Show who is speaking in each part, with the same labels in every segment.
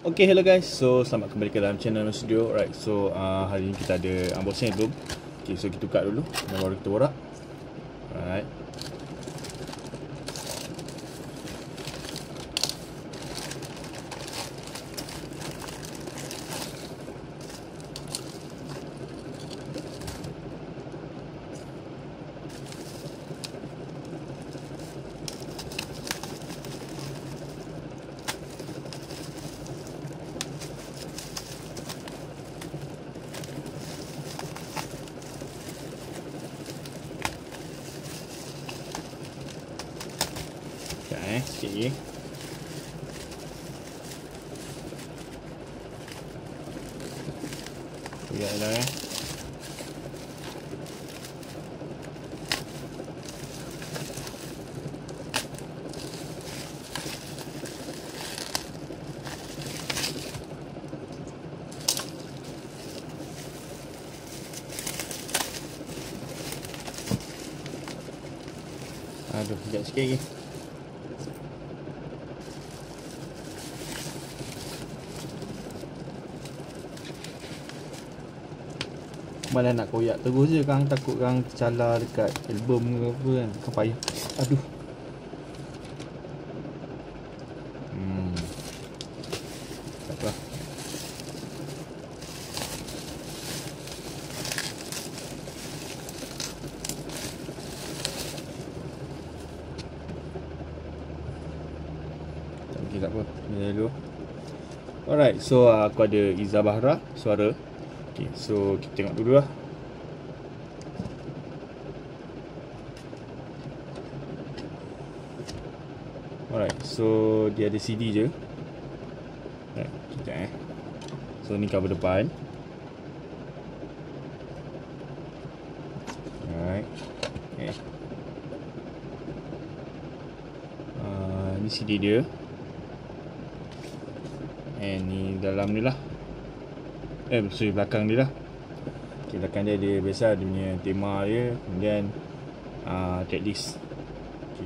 Speaker 1: Okay, hello guys. So selamat kembali ke dalam channel studio. Right, so hari ni kita ada unboxing album. Okay, so kita buka dulu dan baru kita borak. Right. Okay, sikit lagi. Lihat dah Aduh, sekejap sikit lagi. Mana nak koyak terus je kang, takut kang tercalar dekat album ke apa kan. Kang payah. Aduh. Tak apa. Okay, tak apa. Ni dulu. Alright, so aku ada Izzah Bahra suara. Okay, so kita tengok dulu lah. Alright, so dia ada CD je. Alright, sekejap So ni cover depan. Alright. Okay. Ni CD dia. Ni dalam ni lah. Sorry, belakang dia lah. Okay, belakang dia biasa dia punya tema dia. Kemudian tracklist. Okay.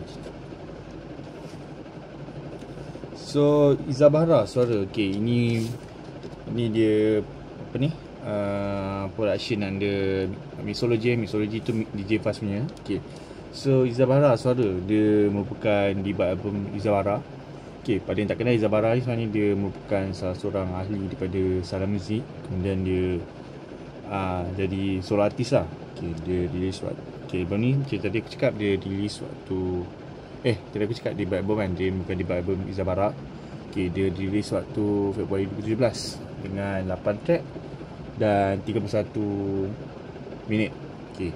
Speaker 1: So Izzah Bahra suara. Okay, ini dia apa ni, production under Mixology tu DJ Fast punya. Okay, so Izzah Bahra suara. Dia merupakan debut album Izzah Bahra. Okay, pada yang tak kenal Izzah Bahra ni, sebenarnya dia merupakan salah seorang ahli daripada Salam Muzik. Kemudian dia jadi solo artis lah. Okay, dia release waktu. Okay, album ni tadi aku cakap dia release waktu tadi aku cakap debut album kan. Dia bukan debut album Izzah Bahra. Okay, dia release waktu Februari 2017 dengan 8 track dan 31 minit. Okay.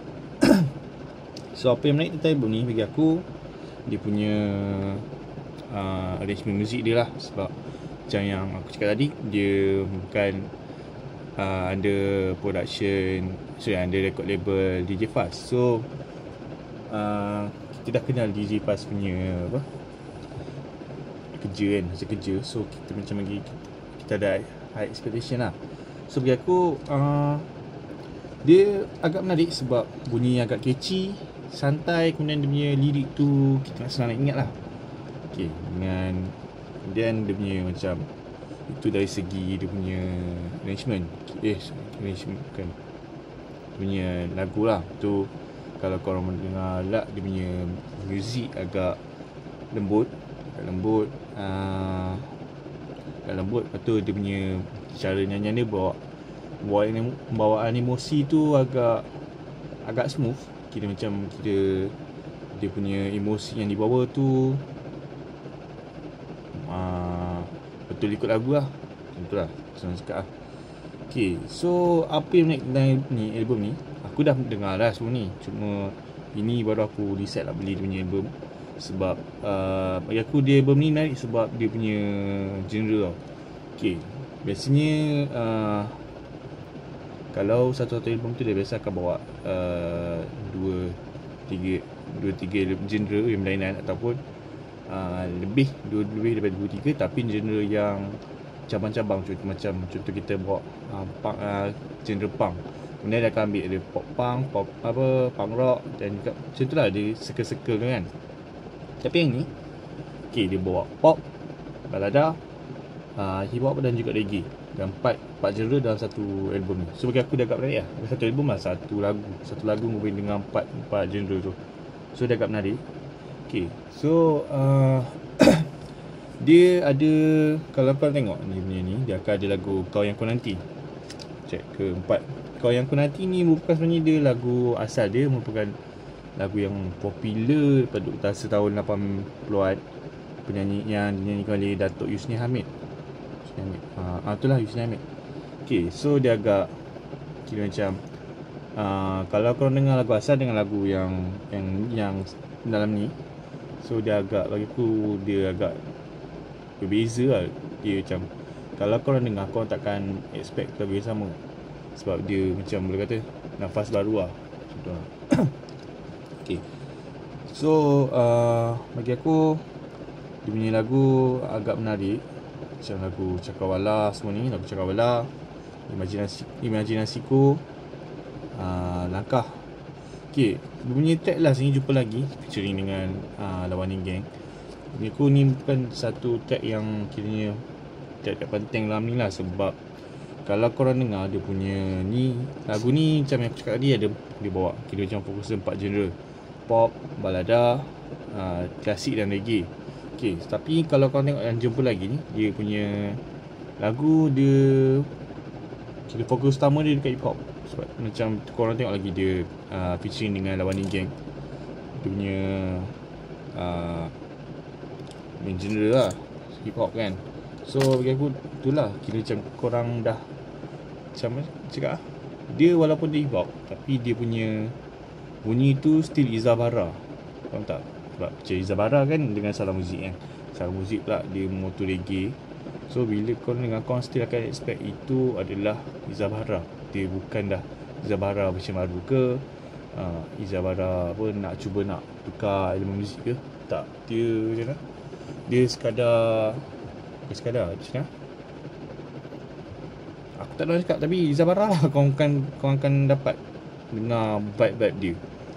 Speaker 1: So apa yang menarik tentang album ni bagi aku, dia punya arrangement muzik dia lah. Sebab macam yang aku cakap tadi, dia bukan under production, under record label DJ Fast. So kita dah kenal DJ Fast punya kerja kan, hasil kerja. So kita macam lagi kita ada high expectation lah. So bagi aku dia agak menarik sebab bunyi agak catchy, santai. Kemudian dia punya lirik tu kita senang nak ingat lah. Okay, dengan kemudian dia punya macam itu dari segi dia punya arrangement. Arrangement bukan, dia punya lagu lah tu. Kalau korang mendengar lah, dia punya muzik agak lembut, agak lembut. Lepas tu dia punya cara nyanyian dia bawaan emosi tu agak smooth. Kira macam dia punya emosi yang dibawa tu betul ikut lagu lah. Macam tu lah, senang cakap lah. Okay, so apa yang menarik tentang ni, album ni, aku dah dengar lah semua ni. Cuma ini baru aku decide lah beli dia punya album. Sebab bagi aku dia album ni menarik sebab dia punya genre tau. Okay, biasanya kalau satu-satu album tu dia biasa akan bawa dua tiga genre yang berlainan, ataupun lebih daripada 2-3, tapi genre yang cabang-cabang. Contoh kita bawa genre punk, kemudian dia akan ambil ada pop punk, punk rock, dan juga macam tu lah, dia circle-circle kan. Tapi yang ni, okay, dia bawa pop, balada, hip hop dan juga reggae. Dan 4 genre dalam satu album ni. So bagi aku dia agak menarik lah. Satu album lah, satu lagu mungkin dengan 4 genre tu. So dia agak menarik. Okay, so dia ada, kalau kau tengok ni punya ni, dia akan ada lagu Kau Yang Ku Nanti. Check ke 4. Kau Yang Ku Nanti ni merupakan sebenarnya dia lagu asal dia, merupakan lagu yang popular pada utara tahun 80-an. Penyanyi yang dinyanyikan oleh Datuk Yusni Hamid. Itulah Yusni Hamid. Okay, so dia agak kira macam kalau korang dengar lagu asal dengan lagu yang dalam ni, so dia agak, bagi aku dia agak berbeza lah. Dia macam, kalau korang dengar, korang takkan expect lagu yang sama. Sebab dia macam boleh kata nafas baru lah. Contoh lah. Okay, so bagi aku dia punya lagu agak menarik. Macam lagu Cakrawala semua ni, lagu Cakrawala, Imajinasiku, Langkah. Okay, dia punya track last ni, Jumpa Lagi, featuring dengan Lawaning Gang. Aku ni bukan satu track yang kiranya track penting dalam ni lah. Sebab kalau korang dengar dia punya ni, lagu ni macam yang aku cakap tadi, ada dia bawa kira macam fokus 4 genre: pop, balada, klasik dan reggae. Okay, tapi kalau korang tengok yang Jumpa Lagi ni, dia punya lagu dia kira fokus utama dia dekat hip hop. Sebab macam korang tengok lagi dia featuring dengan Lawaning Gang. Dia punya main genre lah, hip hop kan. So bagi aku itulah, kira macam korang dah macam cakap dia walaupun dia hip hop, tapi dia punya bunyi tu still Izzah Bara. Faham tak? Sebab macam Izzah Bara kan dengan Salah Muzik kan, Salah Muzik pula dia motor reggae. So bila korang dengar, korang still akan expect itu adalah Izzah Bara. Dia bukan dah Izzah Bara version baru ke, Izzah Bara apa nak cuba nak tukar elemen muzik ke. Tak, dia macam mana, dia sekadar macam aku tak nak cakap, tapi Izzah Bara lah korang akan dapat dengar vibe-vibe dia.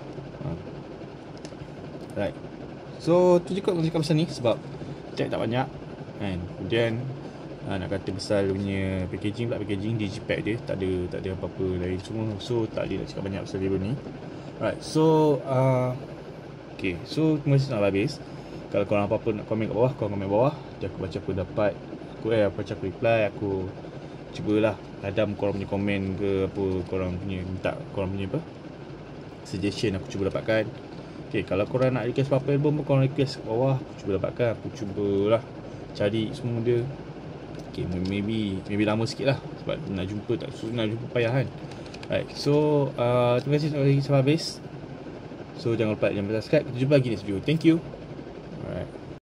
Speaker 1: Right, so tu je kot nak cakap pasal ni. Sebab track tak banyak kan. Kemudian nak kata besar punya packaging digipack dia tak ada apa-apa lain semua. So tak ada nak cakap banyak pasal album ni. Alright, so okay, so mesti nak habis. Kalau korang apa-apa nak komen kat bawah, korang komen bawah. Jadi aku baca pendapat aku, aku baca reply. Aku cubalah hadam korang punya komen ke apa, korang punya minta korang punya apa suggestion, aku cuba dapatkan. Okay, kalau korang nak request apa-apa album pun, korang request kat bawah, aku cuba dapatkan. Aku cubalah cari semua dia. Okay, maybe lama sikit lah, sebab nak jumpa payah kan. Alright, so terima kasih sampai habis. So jangan lupa subscribe. Kita jumpa lagi next video. Thank you. Alright.